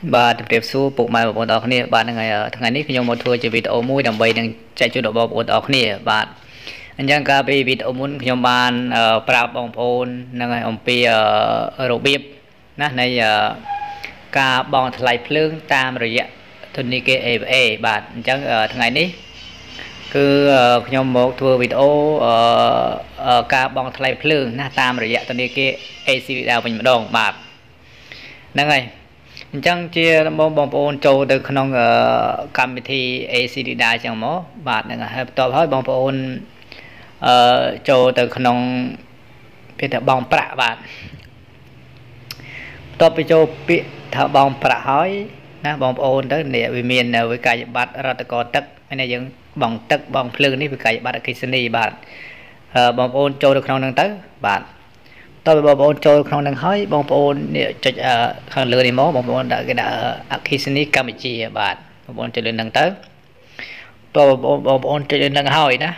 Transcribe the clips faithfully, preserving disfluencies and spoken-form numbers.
បាទជម្រាបសួរពុកម៉ែបងប្អូនទាំងអស់គ្នាបាទថ្ងៃថ្ងៃនេះខ្ញុំមកធ្វើជាវីដេអូមួយដើម្បីនឹងចែកជូនដល់បងប្អូនទាំងអស់គ្នាបាទអញ្ចឹងកាលពីវីដេអូមុនខ្ញុំបានប្រាប់បងប្អូននឹងឲ្យអំពីរបៀបណានៃការបង់ថ្លៃភ្លើងតាមរយៈធនាគារ អេ អេ បាទអញ្ចឹងថ្ងៃនេះគឺខ្ញុំមកធ្វើវីដេអូការបង់ថ្លៃភ្លើងណាតាមរយៈធនាគារ អេ ស៊ី វី ដា វិញម្ដងបាទហ្នឹងហើយអញ្ចឹងជាបងបងប្អូនចូលទៅក្នុងកម្មវិធី អេ ស៊ី វី ដា អញ្ចឹងមកបាទហ្នឹងហើយបន្ទាប់ហើយបងប្អូនអឺចូលទៅក្នុងគេថាបង់ប្រាក់បាទបន្ទាប់ពីចូលពាក្យថាបង់ប្រាក់ហើយណាបងប្អូនទៅនេះវាមានវិក័យប័ត្ររដ្ឋកោទឹកនេះយើងបង់ទឹកបង់ភ្លើងនេះវិក័យប័ត្រអគ្គិសនីបាទបងប្អូនចូលទៅក្នុងហ្នឹងទៅបាទតើបងប្អូនចូលក្នុងនឹងហើយបងប្អូននេះចុចខាងលើនេះមកបងប្អូនដាក់គេដាក់អគ្គិសនីកម្ពុជាបាទបងប្អូនចុចលើនឹងទៅតើបងប្អូនបងប្អូនចុចលើនឹងហើយណា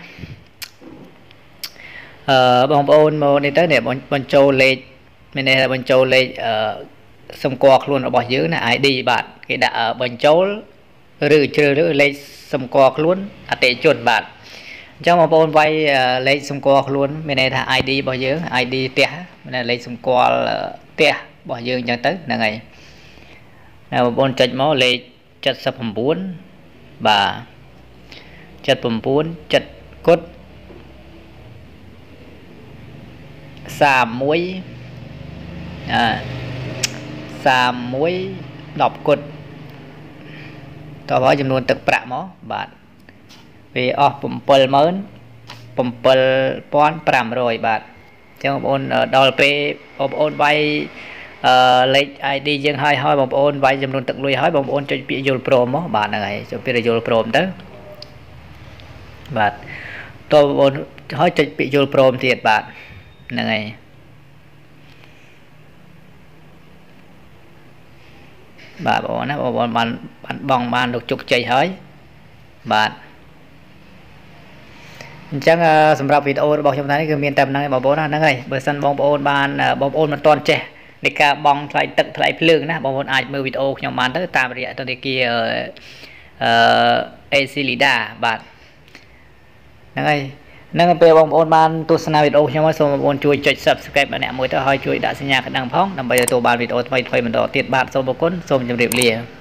អឺបងប្អូនមកនេះទៅនេះបញ្ចូលលេខមានន័យថាបញ្ចូលលេខអឺសម្គាល់ខ្លួនរបស់យើងណា អាយ ឌី បាទគេដាក់បញ្ចូលឬជ្រើសរើសលេខសម្គាល់ខ្លួនអតិថិជនបាទអញ្ចឹងបងប្អូនវាយលេខសម្គាល់ខ្លួនមានន័យថា អាយ ឌី របស់យើង អាយ ឌី ផ្ទះមានលេខសម្គាល់ផ្ទះរបស់យើងអញ្ចឹងទៅហ្នឹងហើយណាបងប្អូនចុចមកលេខเจ็ดสิบเก้าបាទเจ็ดสิบเก้า เจ็ดគុតសាមមួយអឺសាមមួយដប់គុតតើហើយចំនួនទឹកប្រាក់មកបាទវាអស់77000 7500បាទអញ្ចឹងបងប្អូនដល់ពេលបងប្អូនវាយអឺលេខ អាយ ឌី យើងហើយហើយបងប្អូនវាយចំនួនទឹកលុយហើយបងប្អូនចុចពាក្យយល់ព្រមមកបាទហ្នឹងហើយចុចពាក្យយល់ព្រមទៅបាទតើបងប្អូនហើយចុចពាក្យយល់ព្រមទៀតបាទហ្នឹងហើយបាទបងប្អូនណាបងប្អូនបានបានបងបានលោកជោគជ័យហើយបាទអញ្ចឹងសម្រាប់វីដេអូរបស់ខ្ញុំថ្ងៃនេះគឺមានតែប៉ុណ្្នឹងឯងបងប្អូនណាហ្នឹងហើយបើសិនបងប្អូនបានបងប្អូនមិនទាន់ចេះនៃការបង់ថ្លៃទឹកថ្លៃភ្លើងណាបងប្អូនអាចមើលវីដេអូខ្ញុំបានទៅតាមរយៈធនាគារអឺ អេ ស៊ី វី ដា បាទហ្នឹងហើយហ្នឹងពេលបងប្អូនបានទស្សនាវីដេអូខ្ញុំហើយសូមបងប្អូនជួយចុច Subscribe ម្នាក់មួយទៅហើយជួយដាក់សញ្ញាកណ្ដឹងផងដើម្បីទទួលបានវីដេអូថ្មីៗបន្តទៀតបាទសូមអរគុណសូមជម្រាបលា